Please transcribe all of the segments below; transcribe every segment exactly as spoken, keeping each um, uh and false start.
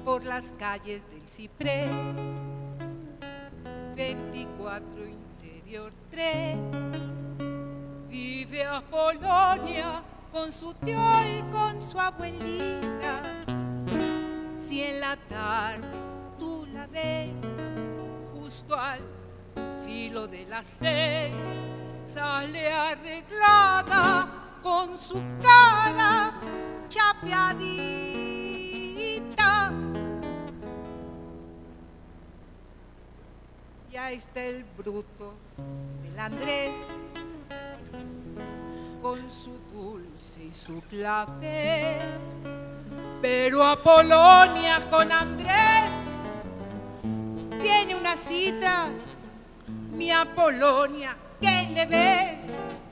por las calles del Ciprés. veinticuatro interior tres. Vive a Polonia con su tío y con su abuelita. Si en la tarde tú la ves justo al filo de las seis, sale arreglada con su cara chapeadita. Y ahí está el bruto del Andrés con su dulce y su clavel. Pero a Polonia con Andrés tiene una cita. Mi Apolonia, ¿qué le ves?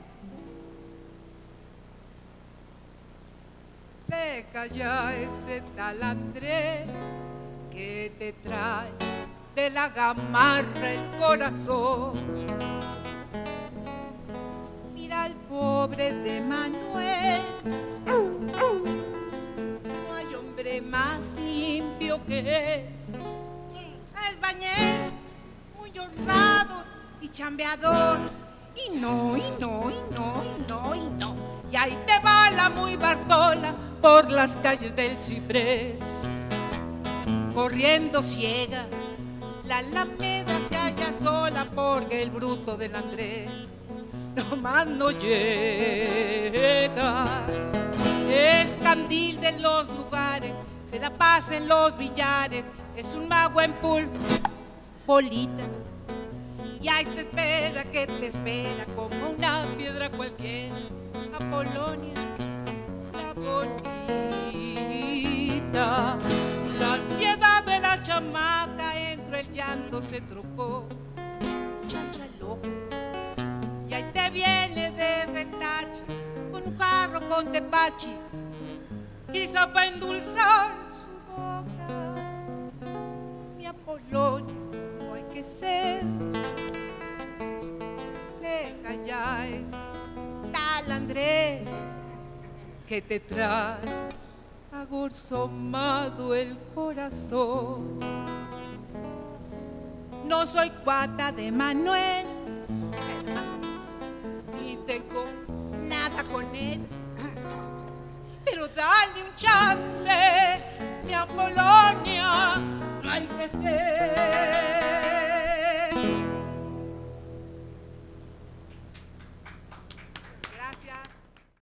Deja ya ese tal Andrés que te trae de la gamarra el corazón. Mira al pobre de Manuel, no hay hombre más limpio que él. Es bañero, muy honrado y chambeador. Y no, y no, y no, y no, y no. Y ahí te va la muy Bartola por las calles del Ciprés, corriendo ciega. La alameda se halla sola porque el bruto del Andrés nomás no llega. Es candil de los lugares, se la pasa en los billares, es un mago en pool, bolita. Y ahí te espera, que te espera como una piedra cualquiera. Apolonia, la bonita. La ansiedad de la chamaca entre el llanto se trocó. Chacha loco. Y ahí te viene de retache con un carro con tepache, quizá para endulzar su boca. Mi Apolonia, no hay que ser. Deja ya ese tal Andrés que te trae agorzomado el corazón. No soy cuata de Manuel, ni tengo nada con él, pero dale un chance, mi Apolonia, no hay que ser.